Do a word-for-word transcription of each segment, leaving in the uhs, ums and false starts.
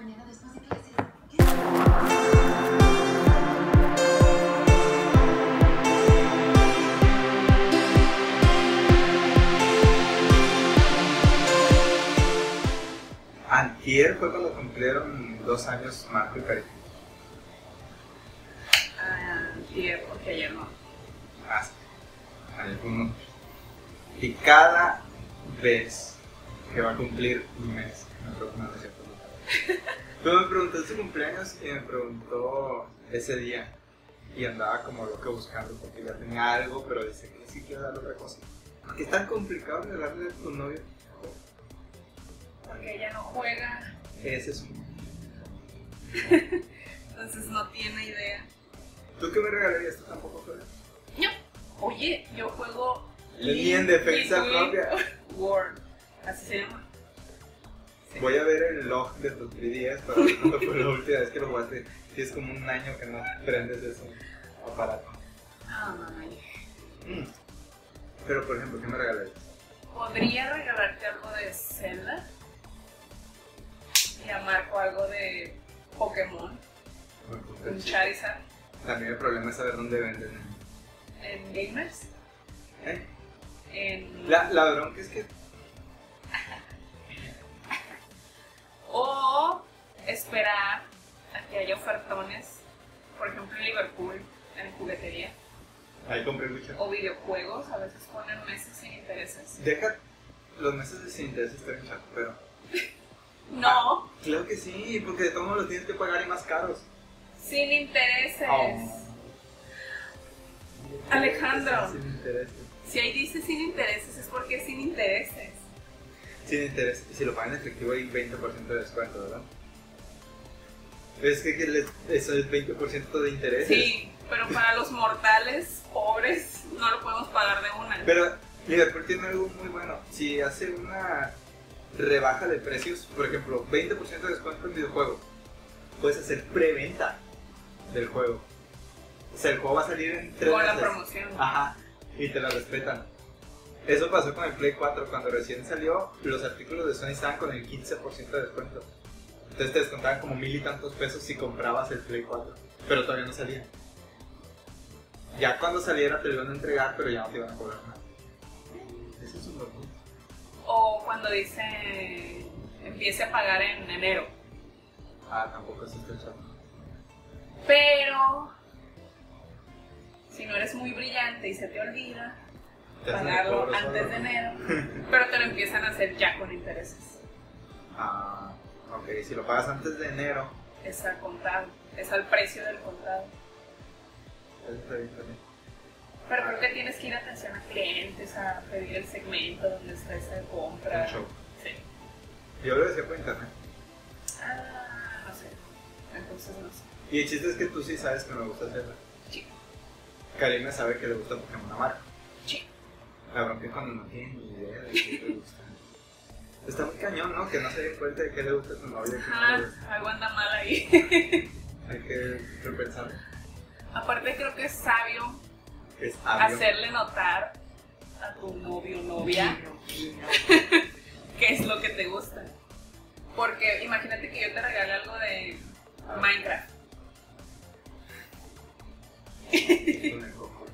mañana después de clases. Antier fue cuando cumplieron dos años Marco y Karina. Antier, porque ayer no. Ah, sí. Ayer fue uno. Y cada vez que va a cumplir un mes, me pregunto, no es cierto. Pero me preguntó su cumpleaños y me preguntó ese día. Y andaba como loca buscando porque ya tenía algo, pero dice que sí quiere darle otra cosa. Porque es tan complicado regalarle a tu novio. Porque ella no juega, Ese es un... entonces no tiene idea. ¿Tú qué me regalarías? ¿Tú tampoco juegas? Yo, oye, yo juego Ni en defensa Between propia. World, así se llama. Sí. Voy a ver el log de tu tres D S para ver cuándo fue la última vez que lo jugaste. Si es como un año que no prendes ese aparato. Ay, Mm. Pero por ejemplo, ¿qué me regalarías? podría regalarte algo de Zelda y a Marco algo de Pokémon, un Charizard También el problema es saber dónde venden. en Gamers, ¿Eh? en... La, la bronca es que o esperar a que haya ofertones, por ejemplo en Liverpool, en juguetería, ahí compré mucho. o videojuegos, a veces ponen meses sin intereses. Deja los meses de sin interés estar en chat, pero. No, Ah, claro que sí, porque de todos modos los tienes que pagar y más caros. sin intereses. Oh. Alejandro. Sin intereses. Si ahí dice sin intereses es porque es sin intereses. Sin interés. Y si lo pagan en efectivo hay veinte por ciento de descuento, ¿verdad? Es que, que les- eso es veinte por ciento de intereses. Sí, pero para los mortales pobres no lo podemos pagar de una. Pero Liverpool tiene algo muy bueno. Si hace una rebaja de precios, por ejemplo, veinte por ciento de descuento en videojuegos, puedes hacer preventa del juego. O sea, el juego va a salir en tres Con la meses. promoción. Ajá, y te la respetan. Eso pasó con el Play cuatro. Cuando recién salió, los artículos de Sony estaban con el quince por ciento de descuento. Entonces te descontaban como mil y tantos pesos si comprabas el Play cuatro. Pero todavía no salía. Ya cuando saliera te lo iban a entregar, pero ya no te iban a cobrar nada. Eso es un buen punto. O cuando dice empiece a pagar en enero. Ah, tampoco es este chat. Pero si no eres muy brillante y se te olvida Te hacen el pagarlo cobro antes solo. de enero, pero te lo empiezan a hacer ya con intereses. Ah, ok, si lo pagas antes de enero, Es al contado, es al precio del contado. eso está bien también. Pero creo que tienes que ir a atención a clientes, a pedir el segmento donde está esa compra. Un show. Sí. Yo lo decía por internet. Ah, no sé. Entonces no sé. Y el chiste es que tú sí sabes que me gusta hacerla. Sí. Karina sabe que le gusta Pokémon a Marco. Sí. La bronca es cuando no tiene ni idea de qué le gusta. Está muy cañón, ¿no? Que no se den cuenta de qué le gusta a tu novia. qué no Ajá, le gusta. algo anda mal ahí. Hay que repensar. Aparte creo que es sabio Es hábil. hacerle notar a tu novio o novia qué es lo que te gusta. Porque imagínate que yo te regale algo de Minecraft. Con el coco.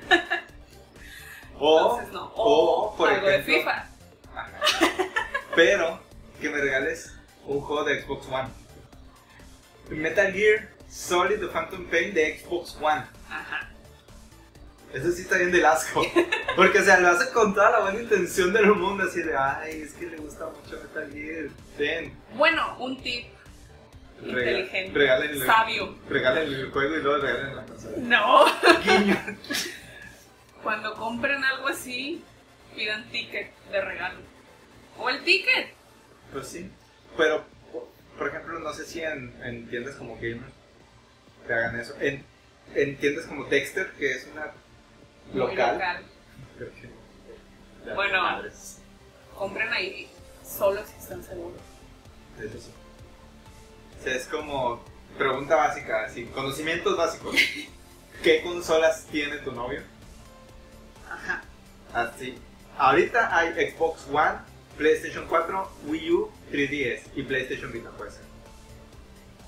O, Entonces no. O, o, por algo ejemplo, de FIFA. Ajá. Pero que me regales un juego de Xbox One. Metal Gear Solid The Phantom Pain de Xbox One. Ajá. Eso sí está bien del asco. Porque, o sea, lo hace con toda la buena intención del mundo. Así de, ay, es que le gusta mucho Metal Gear. Ten. Bueno, un tip Rega- inteligente, regálenle, sabio. Regálenle el juego y luego regalen la consola. No. Guiño. Cuando compren algo así, pidan ticket de regalo. O el ticket. Pues sí. Pero, por ejemplo, no sé si en, en tiendas como Gamer te hagan eso. En, en tiendas como Dexter, que es una Muy local. local. Creo que- ya, Bueno. madres. Compren ahí solo si están seguros. Eso sí. O sea, es como pregunta básica, así, conocimientos básicos. ¿Qué consolas tiene tu novio? Ajá. Así. Ahorita hay Xbox One, PlayStation cuatro, Wii U, tres D S y PlayStation Vita, puede ser.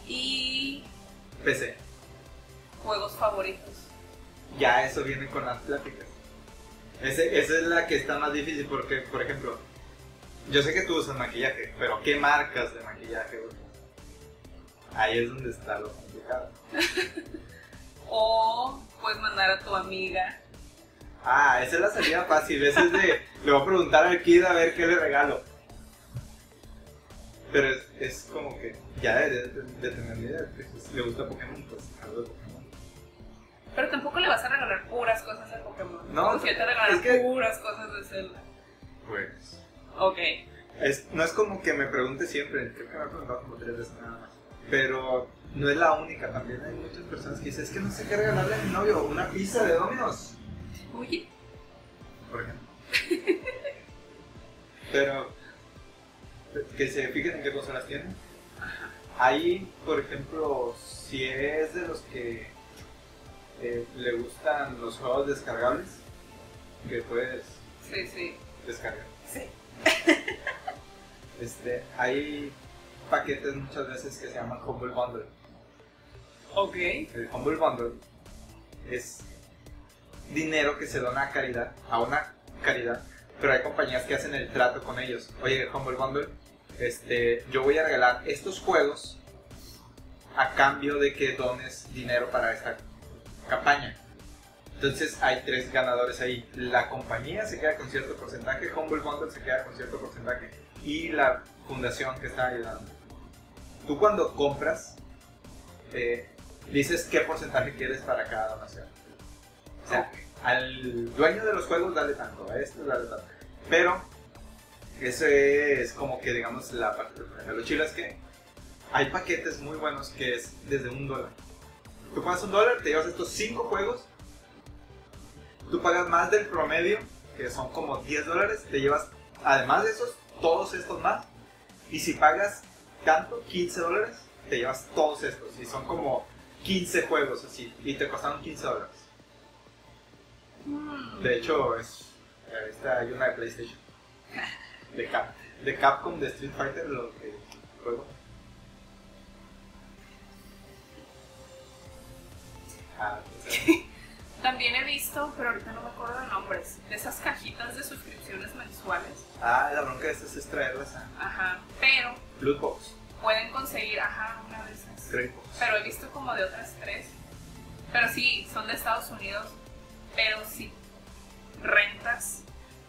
Y P C. juegos favoritos. Ya eso viene con las pláticas. Ese, esa es la que está más difícil porque, por ejemplo, yo sé que tú usas maquillaje, pero ¿qué marcas de maquillaje usas? Ahí es donde está lo complicado. O puedes mandar a tu amiga. Ah, esa es la salida fácil. Esa es de, le voy a preguntar al kid a ver qué le regalo. Pero es, es como que ya de, de, de tener idea, pues, le gusta Pokémon, pues algo de Pokémon. Pero tampoco le vas a regalar puras cosas de Pokémon. No, Como si yo te regalara es que- puras cosas de Zelda. Pues... Ok. Es, no es como que me pregunte siempre, creo que me ha preguntado como tres veces nada más. Pero no es la única, también hay muchas personas que dicen, es que no sé qué regalarle a mi novio, una pizza de Domino's, Oye. por ejemplo. Pero que se fijen en qué consolas tienen. Ahí, por ejemplo, si es de los que eh, le gustan los juegos descargables, que puedes Sí, sí. descargar. Sí. Este, hay paquetes muchas veces que se llaman Humble Bundle. Ok. El Humble Bundle es dinero que se dona a caridad, a una caridad, pero hay compañías que hacen el trato con ellos. Oye, Humble Bundle, este, yo voy a regalar estos juegos a cambio de que dones dinero para esta campaña. Entonces hay tres ganadores ahí. La compañía se queda con cierto porcentaje, Humble Bundle se queda con cierto porcentaje y la fundación que está ayudando. Tú cuando compras, eh, dices qué porcentaje quieres para cada donación. O sea, al dueño de los juegos dale tanto, a este dale tanto. Pero eso es como que digamos la parte de lo chido es que hay paquetes muy buenos que es desde un dólar. Tú pagas un dólar, te llevas estos cinco juegos. Tú pagas más del promedio, que son como diez dólares, te llevas, además de esos, todos estos más. Y si pagas tanto, quince dólares, te llevas todos estos. Y son como quince juegos así, y te costaron quince dólares. De hecho, es, esta hay una de PlayStation. De, Cap, de Capcom, de Street Fighter, lo que juego. Ah, pues, También he visto, pero ahorita no me acuerdo de nombres, de esas cajitas de suscripciones mensuales. ah, la bronca de estas es traerlas a Ajá. Pero Loot Box, pueden conseguir, ajá, una de esas. Trade Box. Pero he visto como de otras tres. Pero sí, son de Estados Unidos. Pero si rentas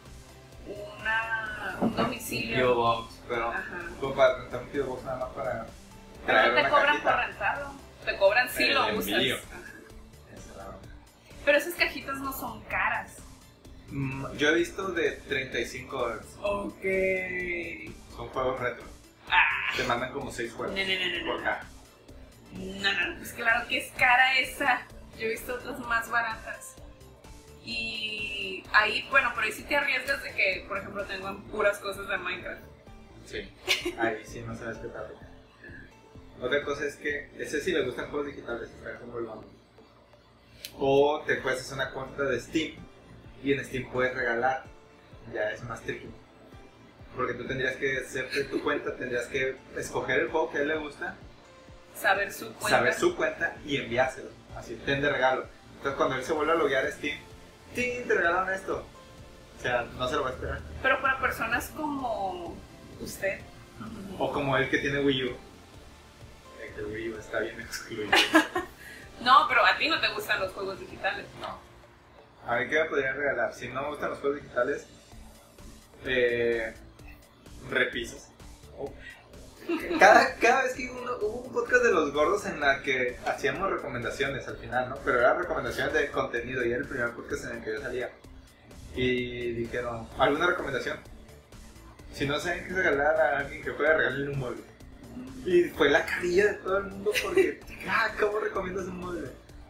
una, un domicilio. P O Box, pero Ajá. como para rentar un P O Box nada más para Pero no te una cobran cajita. por rentarlo. Te cobran si El lo envío. usas. Ajá. Esa es la bronca. Pero esas cajitas no son caras. Mm, yo he visto de treinta y cinco dólares. Ok. Son juegos retro. Ah. Te mandan como seis juegos No, no, no, no, por no. caja. No, no, pues claro que es cara esa. Yo he visto otras más baratas. Y ahí, bueno, pero ahí sí te arriesgas de que, por ejemplo, tengan puras cosas de Minecraft. Sí. Ahí sí no sabes qué tal. Otra cosa es que ese sí le gustan juegos digitales, está como el bando. O te puedes hacer una cuenta de Steam y en Steam puedes regalar. Ya es más tricky. Porque tú tendrías que hacerte tu cuenta, tendrías que escoger el juego que a él le gusta, Saber su cuenta. saber su cuenta y enviárselo. Así, ten de regalo. Entonces cuando él se vuelve a loguear a Steam, ¡tin! Te regalaron esto. O sea, no se lo va a esperar. Pero para personas como usted. O como él que tiene Wii U. El que Wii U está bien excluido. No, pero a ti no te gustan los juegos digitales. No. A ver, ¿qué me podrían regalar? Si no me gustan los juegos digitales, eh, repisas. Oh. Cada, cada vez que uno, hubo un podcast de los gordos en la que hacíamos recomendaciones al final, ¿no? Pero eran recomendaciones de contenido y era el primer podcast en el que yo salía. Y dijeron, ¿alguna recomendación? Si no saben qué regalar a alguien que pueda regalarle un mueble. Y fue la carilla de todo el mundo porque, ah, ¿cómo recomiendas un mueble?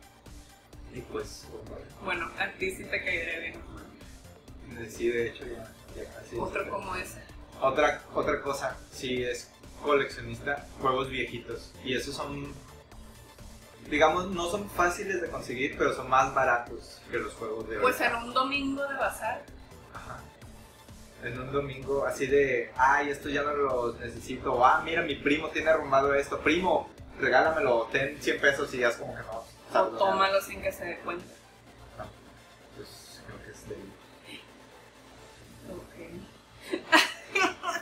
Y pues, un mueble. Bueno, a ti sí te caería bien. Sí, de hecho, ya, ya casi. Otro como ese. Otra, otra cosa, si es coleccionista, juegos viejitos. Y esos son, digamos, no son fáciles de conseguir, pero son más baratos que los juegos de hoy. Pues en un domingo de bazar. Ajá. En un domingo así de, ay, esto ya no lo necesito. O, ah, mira, mi primo tiene arrumado esto. Primo, regálamelo, ten cien pesos y ya es como que no. O sabes, tómalo sin que se dé cuenta. No, pues creo que es de... Ok.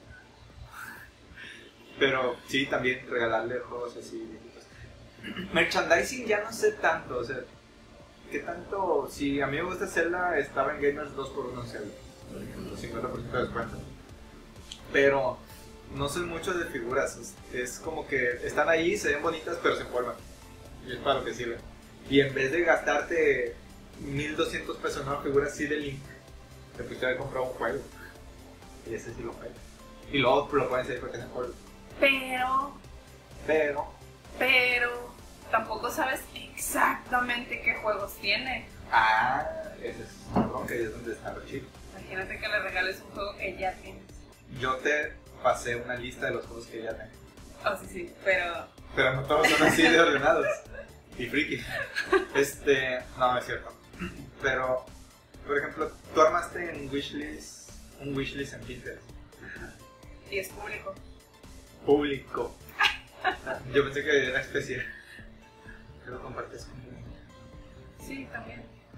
Pero sí, también regalarle juegos así. Merchandising ya no sé tanto, o sea, ¿qué tanto? Si a mí me gusta Zelda, estaba en Gamers dos por uno en Zelda, por ejemplo, cincuenta por ciento de descuento. Pero no soy mucho de figuras, es, es como que están ahí, se ven bonitas, pero se empolvan. Y es para lo que sirven. Y en vez de gastarte mil doscientos pesos en una figura así de Link, te pudiste haber comprado un juego. Y ese sí lo juega. Y luego lo pueden hacer porque se empolvan. Pero, Pero, pero, tampoco sabes exactamente qué juegos tiene. ah, ese es un bronca y es donde está lo chido. Imagínate que le regales un juego que ya tienes. Yo te pasé una lista de los juegos que ya tengo. Oh, sí, sí, pero... Pero no todos son así de ordenados. Y friki. Este, no, es cierto. Pero, por ejemplo, tú armaste en Wishlist, un Wishlist en Pinterest. Y es público. Público. Yo pensé que era especial. ¿Qué lo compartes conmigo? Sí, también.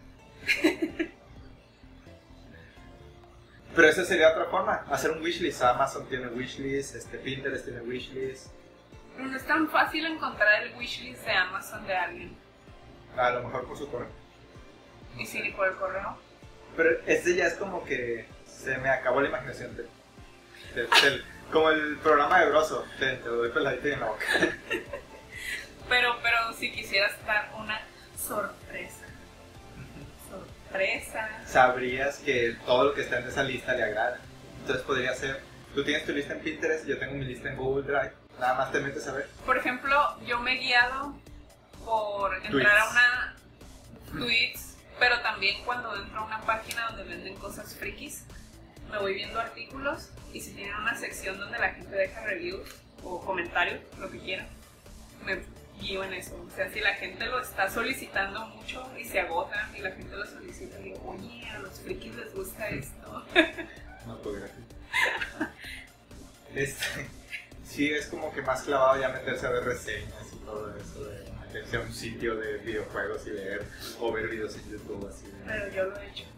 Pero esa sería otra forma, hacer un wishlist. Amazon tiene wishlist, este, Pinterest tiene wishlist. No es tan fácil encontrar el wishlist de Amazon de alguien. A lo mejor por su correo. Y si ni por el correo. Pero este ya es como que se me acabó la imaginación. De, de- del- como el programa de Broso, te, te lo doy peladito y en la boca. Pero, pero si quisieras dar una sorpresa. Sorpresa. Sabrías que todo lo que está en esa lista le agrada. Entonces podría ser, tú tienes tu lista en Pinterest, yo tengo mi lista en Google Drive. Nada más te metes a ver. Por ejemplo, yo me he guiado por entrar Tweets. a una tweets, pero también cuando entro a una página donde venden cosas frikis, me voy viendo artículos y si tienen una sección donde la gente deja reviews o comentarios, lo que quieran, me guío en eso. O sea, si la gente lo está solicitando mucho y se agotan y la gente lo solicita, digo, oye, a los frikis les gusta esto. No podría. Este, sí, es como que más clavado ya meterse a ver reseñas y todo eso, de meterse a un sitio de videojuegos y leer, o ver videos en YouTube así. de- Pero yo lo he hecho.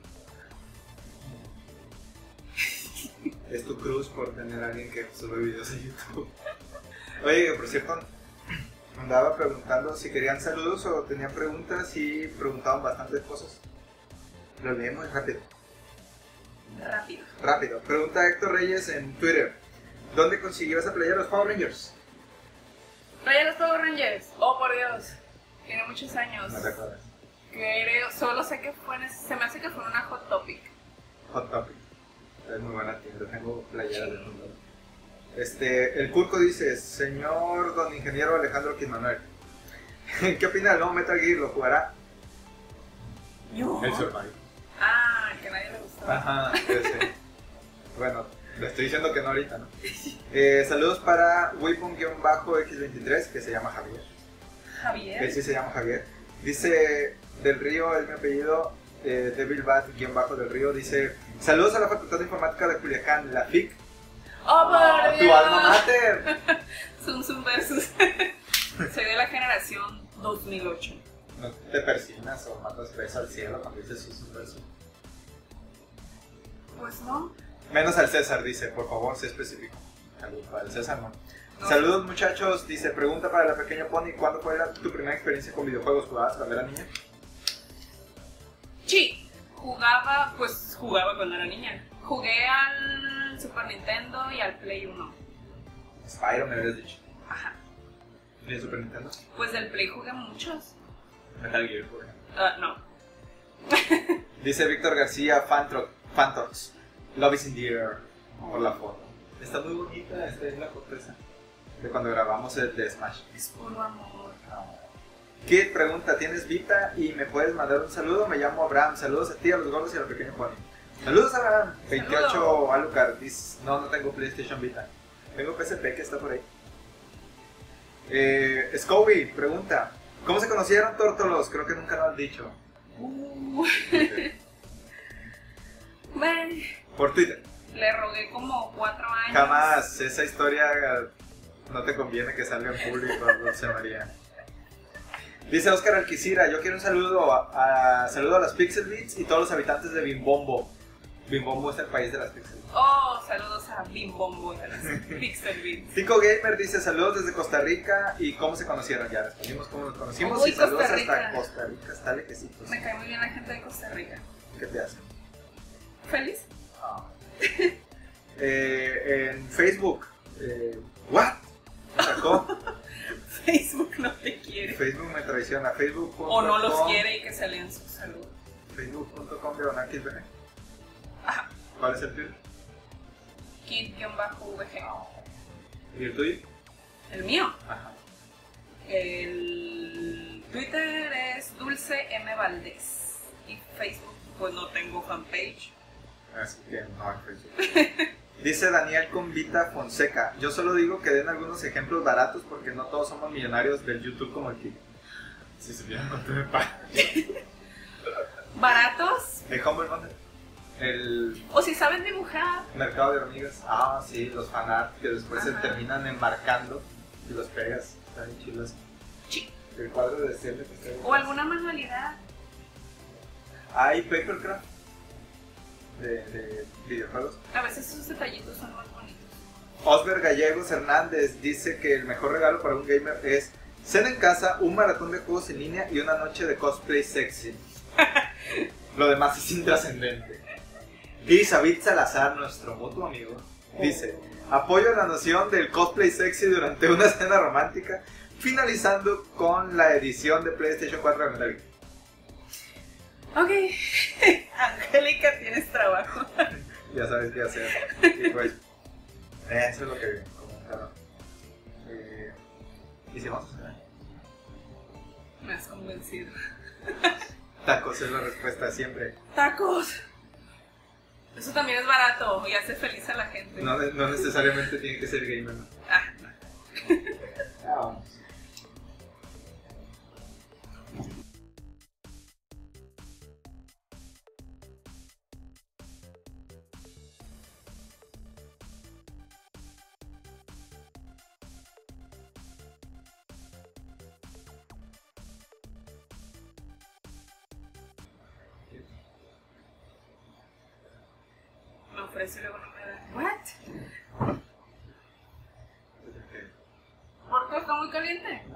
Es tu cruz por tener a alguien que sube videos en YouTube. Oye, por cierto, andaba preguntando si querían saludos o tenían preguntas y preguntaban bastantes cosas. Lo leemos rápido. Rápido. Rápido. Pregunta Héctor Reyes en Twitter. ¿Dónde consiguió esa playa de los Power Rangers? Raya los Power Rangers. Oh, por Dios. Tiene muchos años. No te acuerdas. Creo, solo sé que fue en ese- se me hace que fue en una Hot Topic. Hot Topic. Es muy buena tienda. Tengo playeras de Hot Topic. Este, el Curco dice, señor don ingeniero Alejandro Quinmanuel, ¿qué opina del nuevo Metal Gear? ¿Lo jugará? Yo. El Survive. Ah, que a nadie le gustó. Ajá, ese. Bueno, le estoy diciendo que no ahorita, ¿no? Eh, saludos para Weapon-X veintitrés, que se llama Javier. Javier. Él sí se llama Javier. Dice Del Río, es mi apellido, eh, Devil Bat-del Río, dice, saludos a la Facultad de Informática de Culiacán, la F I C. Oh, por ¡Tu Dios. alma mater! Zoom Zoom versus. Soy de la generación dos mil ocho. No te persinas o matas beso al cielo cuando dices su super su. Pues no. Menos al César, dice, por favor, sé específico. Para el César no. No. Saludos muchachos, dice, pregunta para la pequeña Pony, ¿cuándo fue la- tu primera experiencia con videojuegos? ¿Jugabas cuando era niña? Sí. Jugaba, pues jugaba cuando era niña. Jugué al Super Nintendo y al Play uno. Spyro me habías dicho. Ajá. ¿Y el Super Nintendo? Pues del Play jugué muchos. Metal Gear, por ejemplo. Ah, no. Dice Víctor García, Fantro- Fantox, Love is in the air, por la foto. Está muy bonita, esta es la foto esa, de cuando grabamos el de Smash. Es puro amor. Kid pregunta, ¿tienes Vita y me puedes mandar un saludo? Me llamo Abraham, saludos a ti, a los gordos y a la pequeña Pony. Saludos Abraham, veintiocho Saludos. Alucard, dice, no, no tengo PlayStation Vita, tengo P S P que está por ahí. Eh, Scooby pregunta, ¿cómo se conocieron Tórtolos? Creo que nunca lo han dicho. Uh. Bueno, Por Twitter. le rogué como cuatro años. Jamás, esa historia No te conviene que salga en público, Dulce María. Dice Oscar Alquicira, yo quiero un saludo a, a, saludo a las Pixel Beats y todos los habitantes de Bimbombo. Bimbombo es el país de las Pixel Beats. Oh, saludos a Bimbombo y a las Pixel Beats. Tico Gamer dice saludos desde Costa Rica y cómo se conocieron. Ya respondimos cómo nos conocimos. Uy, y saludos Costa Rica. hasta Costa Rica, está lejecitos. Me cae muy bien la gente de Costa Rica. ¿Qué te hacen? ¿Feliz? Oh. eh, en Facebook, eh, ¿what? ¿Me sacó? Facebook no te quiere. Facebook me traiciona. Facebook. O no los quiere y que se leen sus saludos. Facebook punto com diagonal Kid V G. Ajá. ¿Cuál es el tuyo? Kid-V G. ¿Y el tuyo? ¿El mío? Ajá. El Twitter es Dulce M. Valdés. Y Facebook, pues no tengo fanpage. Así que no hay Facebook. Dice Daniel Convita Fonseca, yo solo digo que den algunos ejemplos baratos porque no todos somos millonarios del YouTube como el Kid. Si supieran cuánto me pagan. ¿Baratos? El Humble Bundle. El O si saben dibujar. mercado de hormigas. Ah, sí, los fanart que después Ajá. se terminan enmarcando y los pegas. Está bien chilos. Sí. El cuadro de Zelda que está bien. O alguna manualidad. Hay Papercraft de, de videojuegos. A veces esos detallitos son más bonitos. Osber Gallegos Hernández dice que el mejor regalo para un gamer es cena en casa, un maratón de juegos en línea y una noche de cosplay sexy. Lo demás es intrascendente. Y David Salazar, nuestro mutuo amigo, dice: apoyo la noción del cosplay sexy durante una cena romántica, finalizando con la edición de PlayStation cuatro de Metal Gear. Ok. Angélica, tienes trabajo. Ya sabes qué hacer. Y pues, eso es lo que comentaron. Eh, ¿Y si vamos a cenar? Me has convencido. Tacos es la respuesta siempre. Tacos. Eso también es barato y hace feliz a la gente. No, no necesariamente tiene que ser gamer, ¿no? Ah. Ah, vamos. Me ofrece y luego no me da. ¿What? ¿Por qué está muy caliente?